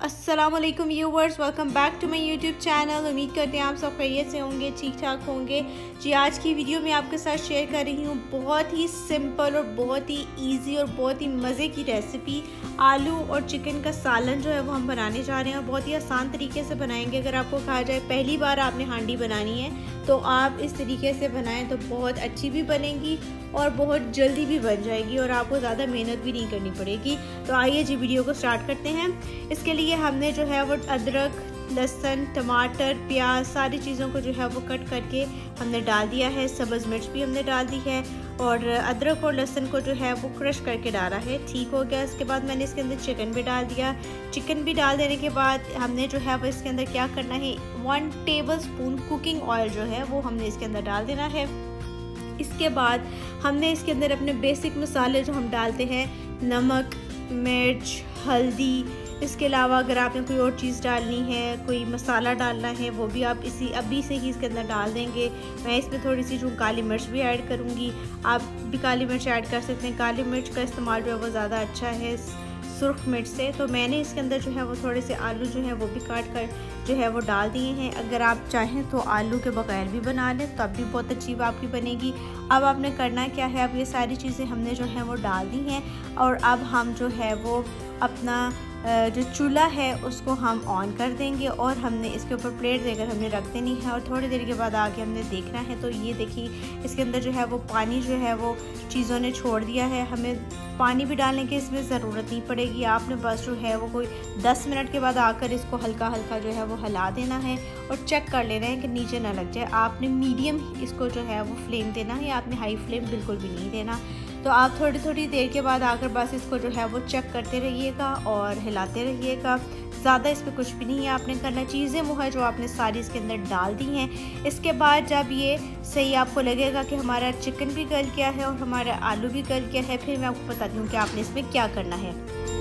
अस्सलाम वालेकुम viewers, welcome back to my YouTube channel. उम्मीद करते हैं आप सब खैरियत से होंगे, ठीक ठाक होंगे। जी, आज की वीडियो में आपके साथ शेयर कर रही हूँ बहुत ही सिंपल और बहुत ही इजी और बहुत ही मज़े की रेसिपी। आलू और चिकन का सालन जो है वो हम बनाने जा रहे हैं और बहुत ही आसान तरीके से बनाएंगे। अगर आपको कहा जाए पहली बार आपने हांडी बनानी है तो आप इस तरीके से बनाएं तो बहुत अच्छी भी बनेगी और बहुत जल्दी भी बन जाएगी और आपको ज़्यादा मेहनत भी नहीं करनी पड़ेगी। तो आइए जी वीडियो को स्टार्ट करते हैं। इसके लिए हमने जो है वो अदरक, लहसुन, टमाटर, प्याज सारी चीज़ों को जो है वो कट करके हमने डाल दिया है। सब्ज़ मिर्च भी हमने डाल दी है और अदरक और लहसुन को जो है वो क्रश करके डाला है। ठीक हो गया। इसके बाद मैंने इसके अंदर चिकन भी डाल दिया। चिकन भी डाल देने के बाद हमने जो है वो इसके अंदर क्या करना है, 1 टेबलस्पून कुकिंग ऑयल जो है वो हमने इसके अंदर डाल देना है। इसके बाद हमने इसके अंदर अपने बेसिक मसाले जो हम डालते हैं, नमक, मिर्च, हल्दी, इसके अलावा अगर आपने कोई और चीज़ डालनी है, कोई मसाला डालना है, वो भी आप अभी से ही इसके अंदर डाल देंगे। मैं इसमें थोड़ी सी जो काली मिर्च भी ऐड करूँगी, आप भी काली मिर्च ऐड कर सकते हैं। काली मिर्च का इस्तेमाल जो है वो ज़्यादा अच्छा है सुर्ख मिर्च से। तो मैंने इसके अंदर जो है वो थोड़े से आलू जो है वो भी काट कर जो है वो डाल दिए हैं। अगर आप चाहें तो आलू के बगैर भी बना लें तब भी बहुत अच्छी आपकी बनेगी। अब आपने करना क्या है, अब ये सारी चीज़ें हमने जो है वो डाल दी हैं और अब हम जो है वो अपना जो चूल्हा है उसको हम ऑन कर देंगे और हमने इसके ऊपर प्लेट देकर हमने रख देनी है और थोड़ी देर के बाद आके हमने देखना है। तो ये देखिए इसके अंदर जो है वो पानी जो है वो चीज़ों ने छोड़ दिया है। हमें पानी भी डालने की इसमें ज़रूरत नहीं पड़ेगी। आपने बस जो है वो कोई 10 मिनट के बाद आकर इसको हल्का हल्का जो है वो हिला देना है और चेक कर लेना है कि नीचे ना लग जाए। आपने मीडियम इसको जो है वो फ्लेम देना है, आपने हाई फ्लेम बिल्कुल भी नहीं देना। तो आप थोड़ी थोड़ी देर के बाद आकर बस इसको जो है वो चेक करते रहिएगा और हिलाते रहिएगा। ज़्यादा इस पर कुछ भी नहीं है आपने करना। चीज़ें वो है जो आपने सारी इसके अंदर डाल दी हैं। इसके बाद जब ये सही आपको लगेगा कि हमारा चिकन भी गल गया है और हमारा आलू भी गल गया है, फिर मैं आपको बताती हूँ कि आपने इसमें क्या करना है।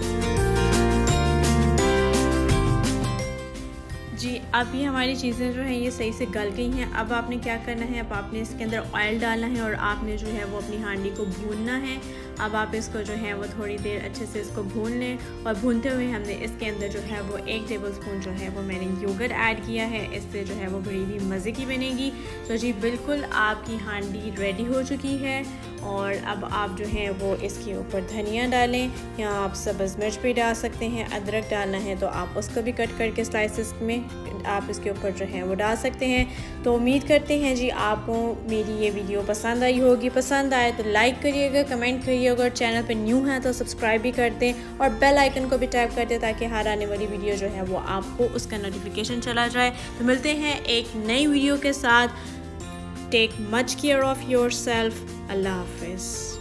जी, अब ये हमारी चीज़ें जो हैं ये सही से गल गई हैं। अब आपने क्या करना है, अब आपने इसके अंदर ऑयल डालना है और आपने जो है वो अपनी हांडी को भूनना है। अब आप इसको जो है वो थोड़ी देर अच्छे से इसको भून लें और भूनते हुए हमने इसके अंदर जो है वो 1 टेबलस्पून जो है वो मैंने योगर्ट ऐड किया है। इससे जो है वो बड़ी ही मज़े की बनेगी। तो जी बिल्कुल आपकी हांडी रेडी हो चुकी है और अब आप जो है वो इसके ऊपर धनिया डालें या आप सब्ज़ मिर्च भी डाल सकते हैं। अदरक डालना है तो आप उसको भी कट करके स्लाइसेस में आप इसके ऊपर जो है वो डाल सकते हैं। तो उम्मीद करते हैं जी आपको मेरी ये वीडियो पसंद आई होगी। पसंद आए तो लाइक करिएगा, कमेंट करिएगा और चैनल पे न्यू हैं तो सब्सक्राइब भी कर दें और बेल आइकन को भी टैप कर दें ताकि हर आने वाली वीडियो जो है वो आपको उसका नोटिफिकेशन चला जाए। तो मिलते हैं एक नई वीडियो के साथ। Take much care of yourself. अल्लाह हाफिज़।